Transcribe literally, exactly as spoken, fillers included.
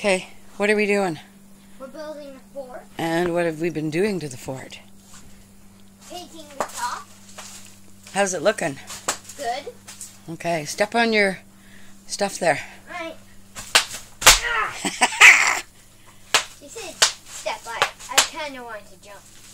Okay, what are we doing? We're building a fort. And what have we been doing to the fort? Painting the top. How's it looking? Good. Okay, step on your stuff there. Alright. Ah. You said step. I, I kind of wanted to jump.